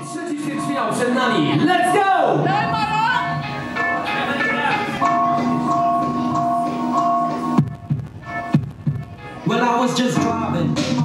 世界是要在哪里 ？Let's go！ Well, I was just driving